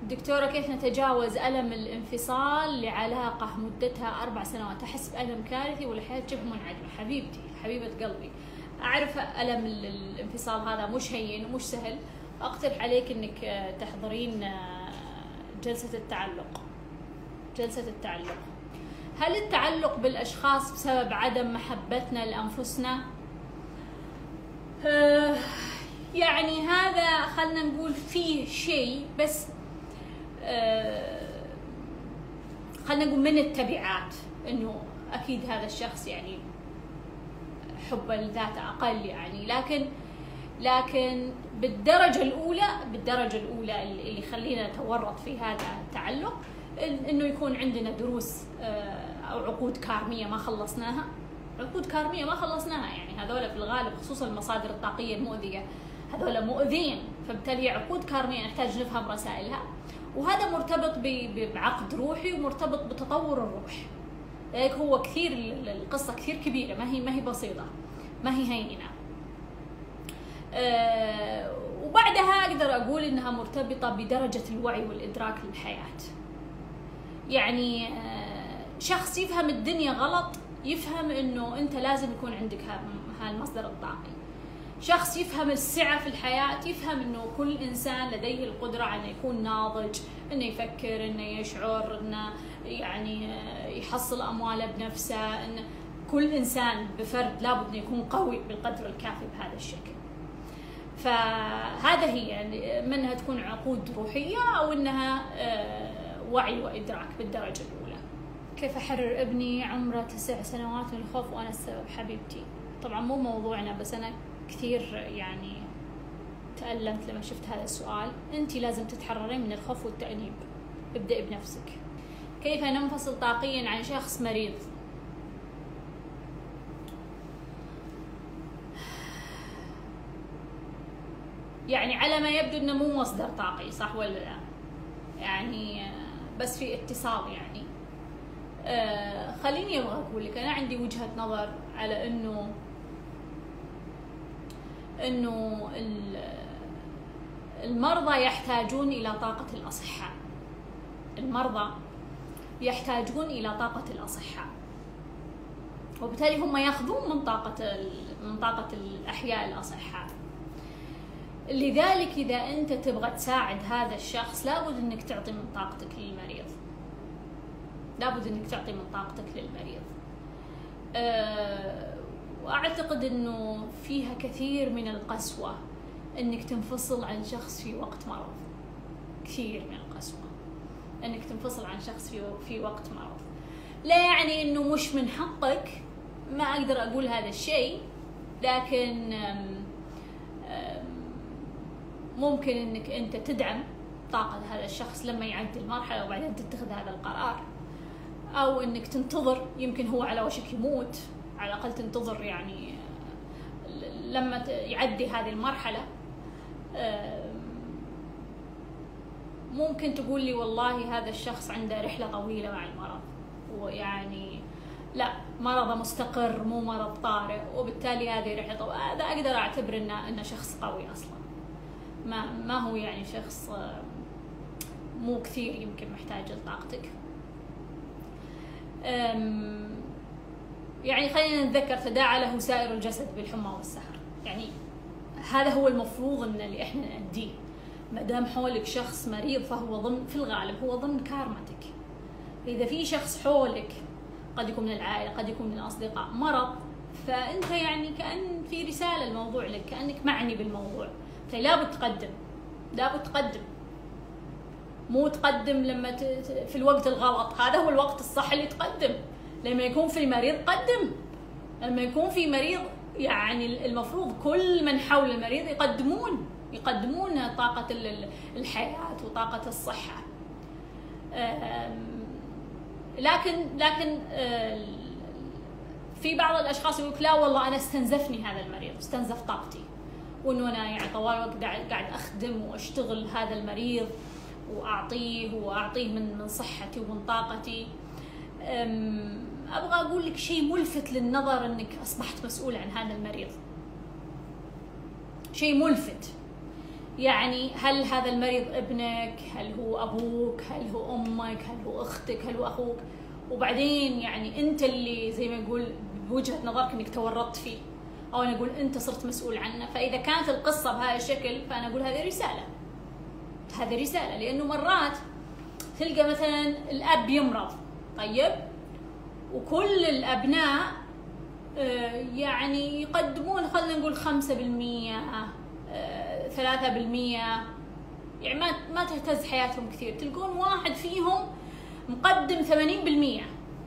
دكتورة، كيف نتجاوز ألم الانفصال لعلاقة مدتها 4 سنوات؟ أحس بألم كارثي والحياة شبه منعدمة. حبيبتي، حبيبة قلبي، أعرف ألم الانفصال هذا مش هين ومش سهل. أقترح عليك إنك تحضرين جلسة التعلق. جلسة التعلق. هل التعلق بالأشخاص بسبب عدم محبتنا لأنفسنا؟ يعني هذا خلنا نقول فيه شيء، بس خلنا نقول من التبعات انه اكيد هذا الشخص يعني حب الذات اقل يعني، لكن بالدرجه الاولى اللي يخلينا نتورط في هذا التعلق انه يكون عندنا دروس او عقود كارميه ما خلصناها. عقود كارميه ما خلصناها يعني هذول في الغالب، خصوصا المصادر الطاقيه المؤذيه هذول مؤذين، فبالتالي عقود كارميه نحتاج نفهم رسائلها. وهذا مرتبط بعقد روحي ومرتبط بتطور الروح. لذلك هو كثير القصة كثير كبيرة، ما هي بسيطة، ما هي هينة. وبعدها أقدر أقول إنها مرتبطة بدرجة الوعي والإدراك للحياة. يعني شخص يفهم الدنيا غلط، يفهم إنه أنت لازم يكون عندك هالمصدر الطاقي. شخص يفهم السعة في الحياة، يفهم انه كل انسان لديه القدرة على انه يكون ناضج، انه يفكر، انه يشعر، انه يعني يحصل امواله بنفسه، ان كل انسان بفرد لابد انه يكون قوي بالقدر الكافي بهذا الشكل. فهذا هي يعني منها تكون عقود روحية او انها وعي وادراك بالدرجة الاولى. كيف احرر ابني عمره 9 سنوات من الخوف وانا السبب؟ حبيبتي طبعا مو موضوعنا، بس انا كثير يعني تألمت لما شفت هذا السؤال. انتي لازم تتحررين من الخوف والتأنيب. ابدأي بنفسك. كيف ننفصل طاقيا عن شخص مريض؟ يعني على ما يبدو انه مو مصدر طاقي، صح ولا لا؟ يعني بس في اتصال يعني. خليني ابغى اقول لك، انا عندي وجهة نظر على انه المرضى يحتاجون إلى طاقة الأصحاء. المرضى يحتاجون إلى طاقة الأصحاء، وبالتالي هم يأخذون من طاقة الأحياء الأصحاء. لذلك إذا أنت تبغى تساعد هذا الشخص لابد أنك تعطي من طاقتك للمريض. لابد أنك تعطي من طاقتك للمريض. وأعتقد أنه فيها كثير من القسوة أنك تنفصل عن شخص في وقت مرض. كثير من القسوة أنك تنفصل عن شخص في وقت مرض. لا يعني أنه مش من حقك، ما أقدر أقول هذا الشيء، لكن ممكن أنك أنت تدعم طاقة هذا الشخص لما يعدي المرحلة وبعدين تتخذ هذا القرار، أو أنك تنتظر، يمكن هو على وشك يموت، على الأقل تنتظر يعني لما يعدي هذه المرحلة. ممكن تقول لي والله هذا الشخص عنده رحلة طويلة مع المرض، ويعني لا، مرضه مستقر مو مرض طارئ، وبالتالي هذه رحلة طويلة. هذا أقدر أعتبر إنه شخص قوي أصلا، ما هو يعني شخص مو كثير يمكن محتاج لطاقتك. يعني خلينا نتذكر تداعى له سائر الجسد بالحمى والسهر. يعني هذا هو المفروض ان اللي احنا نأديه. ما دام حولك شخص مريض فهو في الغالب هو ضمن كارمتك. اذا في شخص حولك، قد يكون من العائله، قد يكون من الاصدقاء، مرض، فانت يعني كأن في رساله الموضوع لك، كأنك معني بالموضوع. لابد تقدم، مو تقدم لما في الوقت الغلط. هذا هو الوقت الصح اللي تقدم. لما يكون في مريض قدم. لما يكون في مريض يعني المفروض كل من حول المريض يقدمون طاقة الحياة وطاقة الصحة. لكن في بعض الأشخاص يقول لا والله أنا استنزفني هذا المريض، استنزف طاقتي، وإنه أنا يعني طوال الوقت قاعد أخدم وأشتغل هذا المريض وأعطيه من صحتي ومن طاقتي. أبغى أقول لك شيء ملفت للنظر، أنك أصبحت مسؤول عن هذا المريض. شيء ملفت يعني هل هذا المريض ابنك؟ هل هو أبوك؟ هل هو أمك؟ هل هو أختك؟ هل هو أخوك؟ وبعدين يعني أنت اللي زي ما يقول بوجهة نظرك إنك تورطت فيه، أو أنا أقول أنت صرت مسؤول عنه. فإذا كانت القصة بهذا الشكل فأنا أقول هذه رسالة، هذه رسالة. لأنه مرات تلقى مثلا الأب يمرض، طيب، وكل الأبناء يعني يقدمون خلينا نقول 5%، 3%، يعني ما تهتز حياتهم كثير. تلقون واحد فيهم مقدم 80%،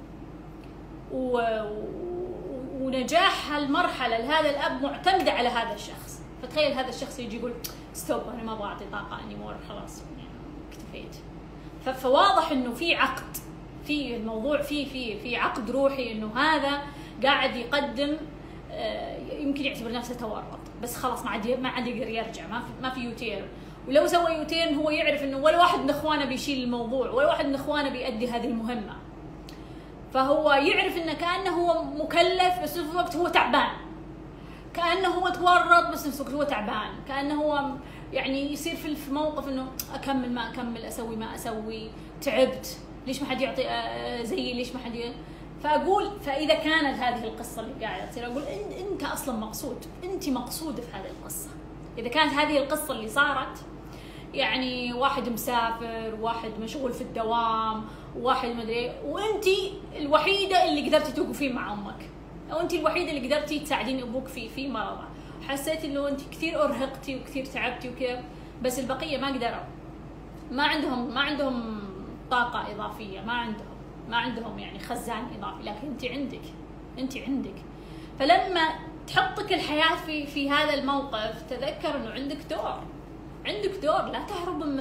ونجاح هالمرحلة لهذا الأب معتمدة على هذا الشخص. فتخيل هذا الشخص يجي يقول ستوب، أنا ما أبغى أعطي طاقة أني مور، خلاص يعني اكتفيت. فواضح إنه في عقد، في الموضوع في عقد روحي، إنه هذا قاعد يقدم، يمكن يعتبر نفسه تورط، بس خلاص ما عاد يقدر يرجع، ما في يوتير. ولو سوى يوتيرن هو يعرف إنه ولا واحد من إخوانه بيشيل الموضوع، ولا واحد من إخوانه بيأدي هذه المهمة. فهو يعرف إنه كأنه هو مكلف، بس في نفس الوقت هو تعبان، كأنه هو تورط بس في نفس الوقت هو تعبان، كأنه هو يعني يصير في موقف إنه أكمل ما أكمل، أسوي ما أسوي، تعبت، ليش ما حد يعطي زيي، ليش ما حد فأقول فإذا كانت هذه القصة اللي قاعدة تصير، أقول أنت أصلا مقصود، أنت مقصودة في هذه القصة. إذا كانت هذه القصة اللي صارت، يعني واحد مسافر، واحد مشغول في الدوام، واحد مدري، وأنت الوحيدة اللي قدرتي توقفين مع أمك، أو أنت الوحيدة اللي قدرتي تساعدين أبوك في مرضه، حسيتي إنه أنت كثير أرهقتي وكثير تعبتي وكذا، بس البقية ما قدروا، ما عندهم طاقة إضافية، ما عندهم يعني خزان إضافي، لكن أنت عندك. فلما تحطك الحياة في هذا الموقف، تذكر إنه عندك دور، لا تهرب من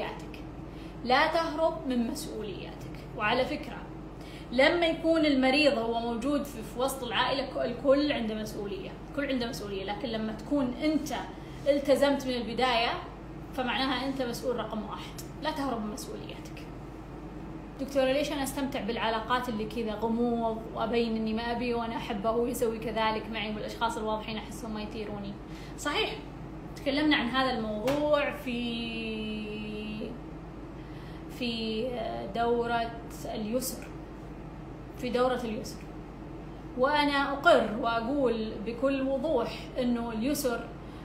مسؤولياتك، وعلى فكرة لما يكون المريض هو موجود في وسط العائلة، الكل عنده مسؤولية، لكن لما تكون أنت التزمت من البداية فمعناها أنت مسؤول رقم 1. لا تهرب من مسؤولياتك. دكتورة ليش أنا أستمتع بالعلاقات اللي كذا غموض، وأبين إني ما أبي وأنا أحبه وهو يسوي كذلك معي، والأشخاص الواضحين أحسهم ما يثيروني؟ صحيح، تكلمنا عن هذا الموضوع في دورة اليسر، وأنا أقر وأقول بكل وضوح إنه اليسر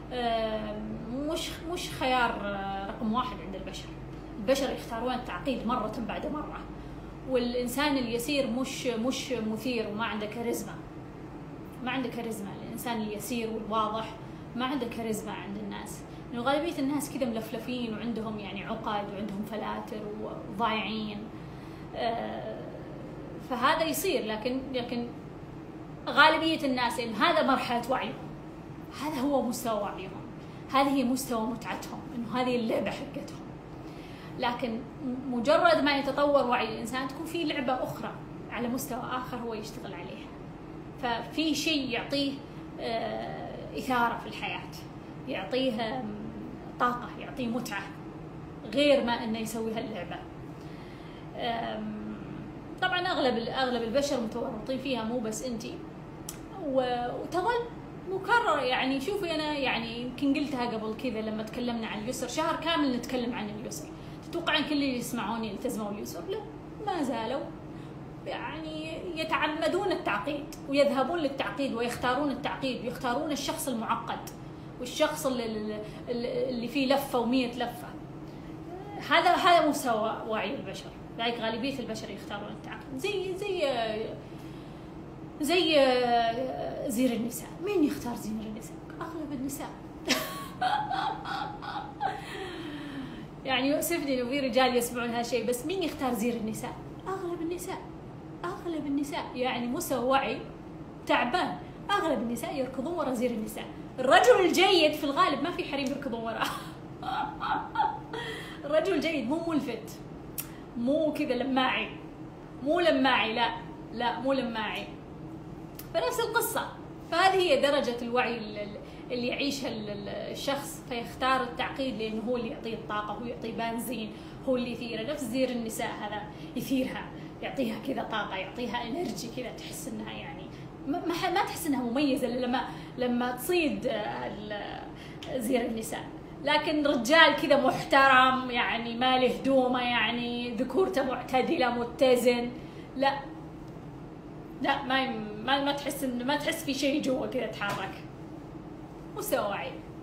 مش خيار رقم 1 عند البشر يختارون التعقيد مرة بعد مرة، والإنسان اليسير مش مثير وما عنده كاريزما. الإنسان اليسير والواضح ما عنده كاريزما عند الناس، لأنه غالبية الناس كذا ملفلفين وعندهم يعني عقد وعندهم فلاتر وضايعين، فهذا يصير. لكن غالبية الناس إن هذا مرحلة وعيهم، هذا هو مستوى وعيهم، هذه هي مستوى متعتهم، إنه هذه اللعبة حقتهم. لكن مجرد ما يتطور وعي الإنسان تكون في لعبة أخرى على مستوى آخر هو يشتغل عليها، ففي شيء يعطيه إثارة في الحياة، يعطيه طاقة، يعطيه متعة، غير ما أنه يسوي هاللعبة. طبعا أغلب البشر متورطين فيها، مو بس أنتي، وتظل مكرر. يعني شوفي، أنا يعني يمكن قلتها قبل كذا لما تكلمنا عن اليسر، شهر كامل نتكلم عن اليسر. تتوقع أن كل اللي يسمعوني التزموا اليسر؟ لا، ما زالوا يعني يتعمدون التعقيد ويذهبون للتعقيد ويختارون التعقيد ويختارون الشخص المعقد والشخص اللي فيه لفة و100 لفة. هذا مستوى وعي البشر، لذلك غالبية البشر يختارون التعقيد. زي زير النساء. مين يختار زير النساء؟ أغلب النساء. يعني يؤسفني إنه في رجال يسمعون هالشيء، بس مين يختار زير النساء؟ أغلب النساء. يعني مستوى وعي تعبان. أغلب النساء يركضون وراء زير النساء. الرجل الجيد في الغالب ما في حريم يركضون وراءه. الرجل الجيد مو ملفت، مو كذا لماعي، لا مو لماعي. فنفس القصة. فهذه هي درجة الوعي اللي يعيشها الشخص، فيختار التعقيد لأنه هو اللي يعطيه الطاقة، هو يعطيه بنزين، هو اللي يثيره. نفس زير النساء هذا يثيرها، يعطيها كذا طاقة، يعطيها انرجي كذا، تحس انها يعني ما تحس انها مميزة لما تصيد زير النساء. لكن رجال كذا محترم يعني ما له هدومه يعني ذكورته معتدله متزن، لا لا ما تحس في شيء جوا كذا يتحرك. مستوى وعي.